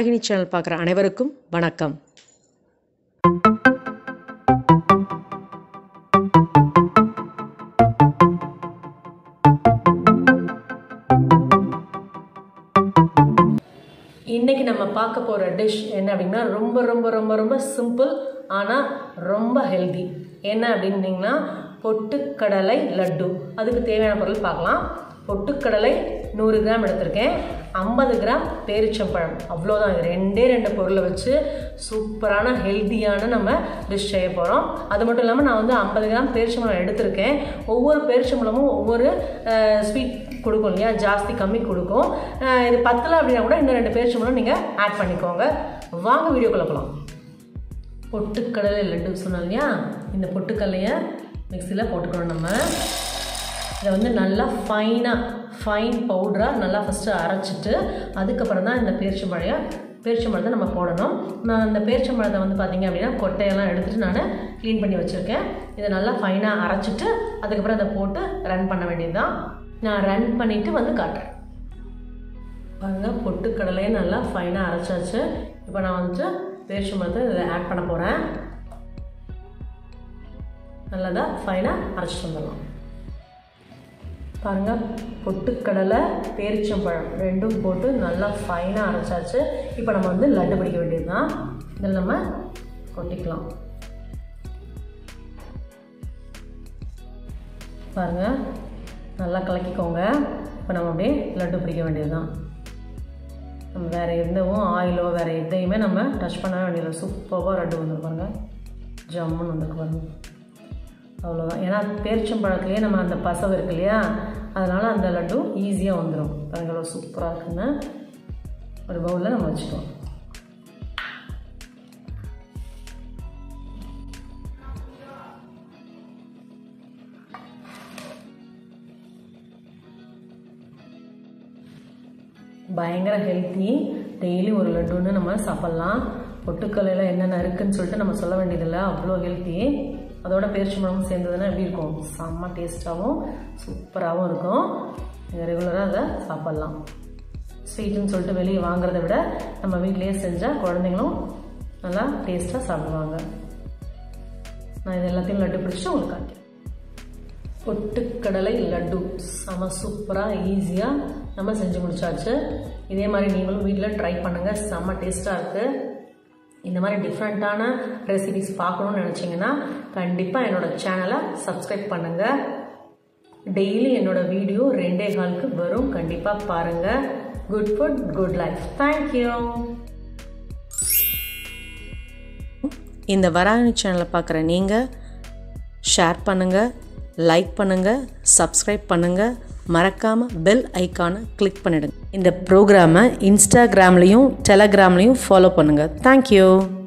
Varahini channel பார்க்குற அனைவருக்கும் வணக்கம். இன்னைக்கு நம்ம பார்க்க போகிற டிஷ் என்ன அப்படின்னா ரொம்ப ரொம்ப ரொம்ப ரொம்ப சிம்பிள் ஆனால் ரொம்ப ஹெல்தி. என்ன அப்படின்னீங்கன்னா பொட்டுக்கடலை லட்டு. அதுக்கு தேவையான பொருள் பார்க்கலாம். பொட்டுக்கடலை 100 கிராம் எடுத்திருக்கேன். 50 கிராம் பேரிச்சம்பழம். அவ்வளோதான். இது ரெண்டே பொருளை வச்சு சூப்பரான ஹெல்த்தியான நம்ம டிஷ் செய்ய போகிறோம். அது மட்டும் இல்லாமல் நான் வந்து 50 கிராம் பேரிச்சம்பழம் எடுத்திருக்கேன். ஒவ்வொரு பேரிச்சம்பழமும் ஒவ்வொரு ஸ்வீட் கொடுக்கும் இல்லையா, ஜாஸ்தி கம்மி கொடுக்கும். இது பத்தலை அப்படின்னா கூட இன்னும் 2 பேரிச்சம்பழம் நீங்கள் ஆட் பண்ணிக்கோங்க. வாங்க வீடியோக்குள்ளே போகலாம். பொட்டுக்கடலை லட்டு சொன்னோம் இல்லையா, இந்த பொட்டுக்கடலையை மிக்சியில் போட்டுக்கணும். நம்ம இதை வந்து நல்லா ஃபைன் பவுடராக நல்லா ஃபஸ்ட்டு அரைச்சிட்டு அதுக்கப்புறம் தான் இந்த பேரிச்சம்பழத்தை நம்ம போடணும். நான் இந்த பேரிச்சம்பழத்தை வந்து பார்த்திங்க அப்படின்னா கொட்டையெல்லாம் எடுத்துகிட்டு நான் க்ளீன் பண்ணி வச்சுருக்கேன். இதை நல்லா ஃபைனாக அரைச்சிட்டு அதுக்கப்புறம் அதை போட்டு ரன் பண்ண வேண்டியது தான். நான் ரன் பண்ணிவிட்டு வந்து காட்டுறேன். பாருங்கள், பொட்டுக்கடலையே நல்லா ஃபைனாக அரைச்சாச்சு. இப்போ நான் வந்துட்டு பேரிச்சம்பழத்தை இதில் ஆட் பண்ண போகிறேன். நல்லா ஃபைனாக அரைச்சிட்டு வந்துடலாம். பாருங்கள், பொட்டுக்கடலை பேரிச்சம்பழம் ரெண்டும் போட்டு நல்லா ஃபைனாக அரைச்சாச்சு. இப்போ நம்ம வந்து லட்டு பிடிக்க வேண்டியது தான். இதில் நம்ம கொட்டிக்கலாம். பாருங்கள், நல்லா கலக்கிக்கோங்க. இப்போ நம்ம அப்படியே லட்டு பிடிக்க வேண்டியது தான். நம்ம வேறு எந்தவும் ஆயிலோ வேறு எதையுமே நம்ம டச் பண்ண வேண்டியதில்லை. சூப்பராக லட்டு வந்துடும். பாருங்கள், ஜம்முன்னு வந்துருக்கு. பாருங்கள், அவ்வளோதான். ஏன்னா பேரிச்சம்பழத்துலேயே நம்ம அந்த பசவு இருக்கு இல்லையா, அதனால் அந்த லட்டு ஈஸியாக வந்துடும். பாருங்கள், அவ்வளோ சூப்பராக இருக்குன்னு ஒரு பவுலில் நம்ம வச்சுக்கலாம். பயங்கர ஹெல்த்தி. டெய்லி ஒரு லட்டுன்னு நம்ம சாப்பிட்லாம். பொட்டுக்கல்லையில் என்னென்ன இருக்குதுன்னு சொல்லிட்டு நம்ம சொல்ல வேண்டியதில்லை. அவ்வளோ ஹெல்த்தி. அதோட பேரிச்சம்பழமும் சேர்ந்ததுன்னா எப்படி இருக்கும்? செம்ம டேஸ்ட்டாகவும் சூப்பராகவும் இருக்கும். நீங்கள் ரெகுலராக அதை சாப்பிட்லாம். ஸ்வீட்டுன்னு சொல்லிட்டு வெளியே வாங்குறத விட நம்ம வீட்டிலேயே செஞ்சால் குழந்தைங்களும் நல்லா டேஸ்ட்டாக சாப்பிடுவாங்க. நான் இது எல்லாத்தையும் லட்டு பிடிச்சிட்டு உங்களுக்கு காட்டுறேன். பொட்டுக்கடலை லட்டு செம்ம சூப்பராக ஈஸியாக நம்ம செஞ்சு முடிச்சாச்சு. இதே மாதிரி நீங்களும் வீட்டில் ட்ரை பண்ணுங்கள். செம்ம டேஸ்ட்டாக இருக்குது. இந்த மாதிரி டிஃப்ரெண்ட்டான ரெசிபிஸ் பார்க்கணுன்னு நினச்சிங்கன்னா கண்டிப்பாக என்னோடய சேனலை சப்ஸ்கிரைப் பண்ணுங்கள். டெய்லி என்னோடய வீடியோ 2:15க்கு வரும். கண்டிப்பாக பாருங்கள். Good food good life. Thank you. இந்த வராகினி சேனலை பார்க்குற நீங்கள் ஷேர் பண்ணுங்கள், லைக் பண்ணுங்கள், சப்ஸ்கிரைப் பண்ணுங்கள். மறக்காமல் பெல் ஐக்கானை கிளிக் பண்ணிடுங்க. இந்த ப்ரோக்ராமை இன்ஸ்டாகிராம்லேயும் டெலகிராம்லேயும் ஃபாலோ பண்ணுங்கள். தேங்க்யூ.